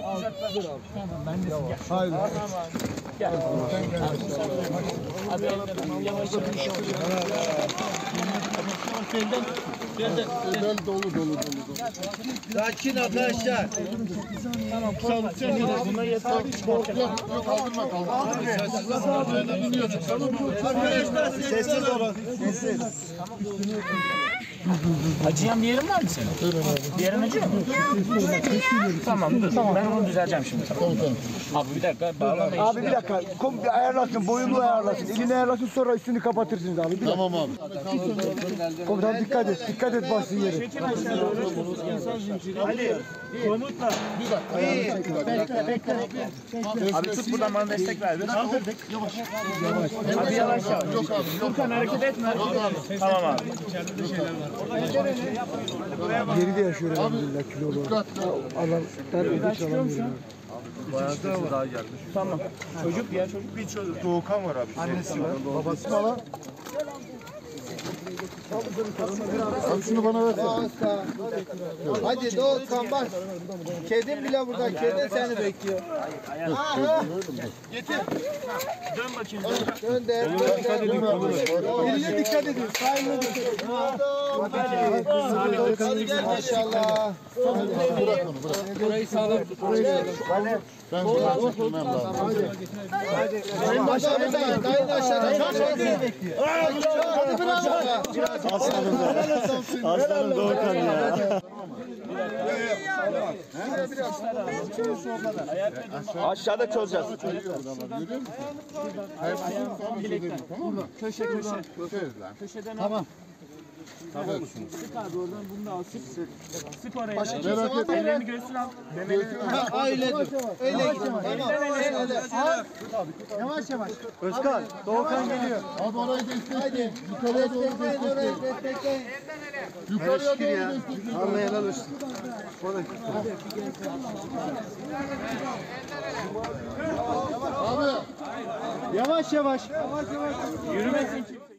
kucaklar. Tamam ben de gel. Hayır. Gel. Abi yavaş yavaş. Bel dolu. Sakin arkadaşlar. Tamam. Buna yeter. Yok kaldırma. Arkadaşlar sessiz olun. Sessiz. Acıyan bir yerin var mı senin? Bir yerin acıyor mu? Tamam dur. Ben onu düzelteceğim şimdi. Tamam. Abi bir dakika bağlamayın. Abi bir dakika. Komple ayarlasın, boyunu ayarlasın, elini ayarlasın, sonra üstünü kapatırsınız abi. Bir Tamam abi. komutan dikkat et basın yeri. Çekin aşağı doğru. Ali. Komutla. Bekle. Abi tut buradan bana destek ver. Kaldırdık. Yavaş. Abi yavaş. Yok abi. Furkan hareket etme. Tamam abi. Geride yaşıyor elhamdülillah kilolu. Allah ben ödünç alamıyorum. Tamam. Çocuk ya çocuk. Bir çocuk. Doğukan var abi. Annesi var, babası falan. Abi şunu bana versene. Hadi Doğukan bak. Kedin bile burada. Kedin seni bekliyor. Dön bakayım. Gönder. Eline dikkat edin, sahibine dikkat edin. Hadi gel maşallah. Bırak onu bırak. Burayı sağlam tut. Ben bunu tutmam lazım. Dayın aşağıda. Dayın aşağıda. Hadi biraz. Aslanım Doğukan ya. Aşağıda çözeceğiz. Görüyor musun? Her şeyi tamam çözelim, tamam mı? Köşe. Çözeriz lan. Köşeden Tamam. Sık abi oradan bunu da al sık. Sık oraya. Merak etme. Ellerini göğsüne al. Ailedir. Öyle gidin. Tamam. Yavaş. Özkan, Doğukan geliyor. Abi orayı destekleyin. Yukarıya doğru destekleyin. Yukarıya doğru destekleyin. Allah helal olsun. Abi. Yavaş. Yürümesin kimse.